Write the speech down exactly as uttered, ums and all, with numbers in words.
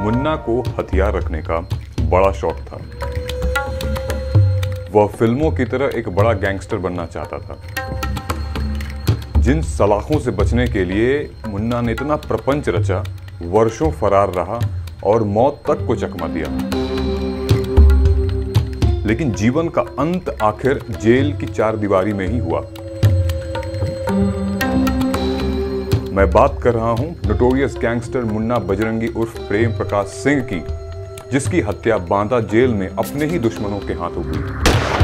मुन्ना को हथियार रखने का बड़ा शौक था। वह फिल्मों की तरह एक बड़ा गैंगस्टर बनना चाहता था। जिन सलाखों से बचने के लिए मुन्ना ने इतना प्रपंच रचा, वर्षों फरार रहा और मौत तक को चकमा दिया, लेकिन जीवन का अंत आखिर जेल की चार दीवारी में ही हुआ। मैं बात कर रहा हूं नोटोरियस गैंगस्टर मुन्ना बजरंगी उर्फ प्रेम प्रकाश सिंह की, जिसकी हत्या बांदा जेल में अपने ही दुश्मनों के हाथों हुई।